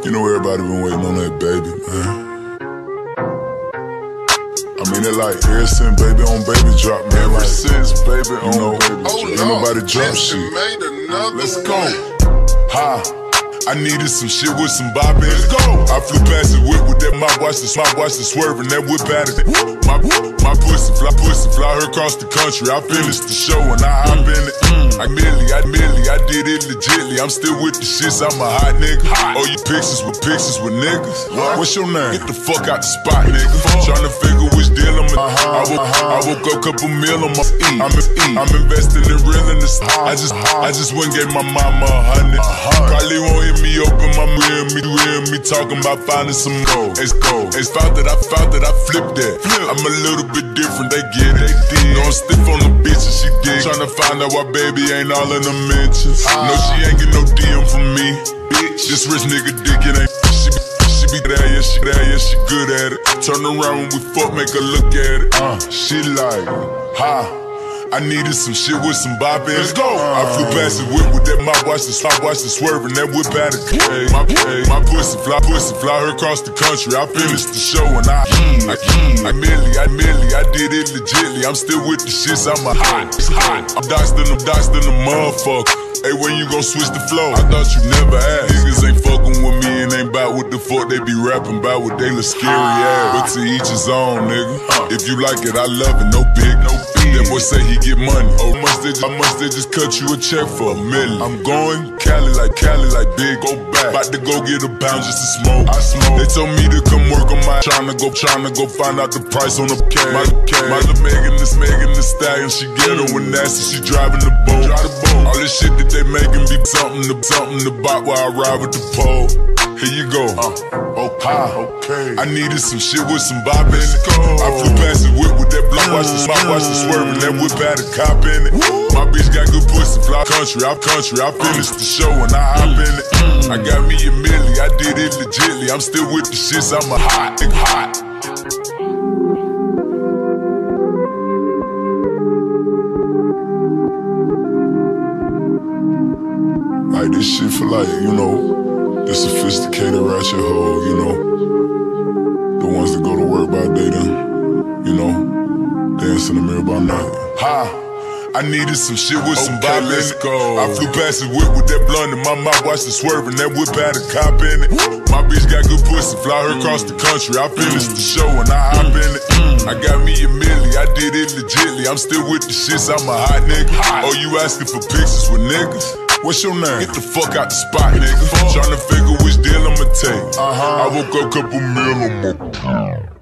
You know everybody been waiting on that baby, man. I mean it like ever since baby on baby drop, man. Ever since baby on baby drop. Ain't nobody drop shit. Let's go. Ha. I needed some shit with some bop in it. Let's go. I flew past the whip with that mop, watch the swerving, that whip at it. My pussy fly her across the country. I finished the show and I hop in it. I did it legitly. I'm still with the shits, I'm a hot nigga. Oh, you pictures with niggas? What's your name? Get the fuck out the spot, nigga. Tryna figure which deal I'm in. I woke up couple mil on my E. I'm investing in real in this. I just went and gave my mama 100. Probably won't hear me open my mouth. You hear me talking about finding some gold. It's gold. It's found that I flipped that. I'm a little bit different, they get it. No, I'm stiff on the bitch and she dig. Tryna find out why baby ain't all in the mentions. No, she ain't get no DM from me. Bitch, this rich nigga dick, it ain't. She be there, yeah, she good at it. Turn around when we fuck, make her look at it. She like, ha. I needed some shit with some bop in it. Let's go. I flew past the whip with that mop, watch the swerving, that whip at it. My pussy fly her across the country. I finished the show and I did it legitly. I'm still with the shits, I'm a hot. I'm doxed in the motherfucker. Hey, when you gon' switch the flow? I thought you never asked. Niggas ain't fucking with me and ain't bout what the fuck they be rapping about, what they look scary ass. But to each his own, nigga. If you like it, I love it, no big. That boy say he get money. Oh, how much they just cut you a check for $1 million? I'm going Cali like big, go back. About to go get a pound just to smoke. I smoke. They told me to come work on my tryna go find out the price on the cab. My little Megan the Stallion, she ghetto and nasty, she driving the boat. All this shit that they making be something to bop while I ride with the pole. Here you go. Okay. I needed some shit with some bop in it. I flew past the whip with that block, watch the swerving, that whip had a cop in it. My bitch got good pussy, fly country. I finished the show and I hop in it. I got me a milli, I did it legitly. I'm still with the shits, I'm a hot. Like this shit for like, you know, the sophisticated ratchet hoe, you know, the ones that go to work by day then, you know, dance in the mirror by night. Ha! I needed some shit with some bop in it. I flew past the whip with that blunt in my mouth, watch the swerving, that whip had a cop in it. My bitch got good pussy, fly her across the country. I finished the show and I hop in it. I got me a milli, I did it legitly. I'm still with the shits, I'm a hot nigga. Oh, you asking for pictures with niggas? What's your name? Get the fuck out the spot, nigga. Tryna figure which deal I'ma take. I woke up couple mil on my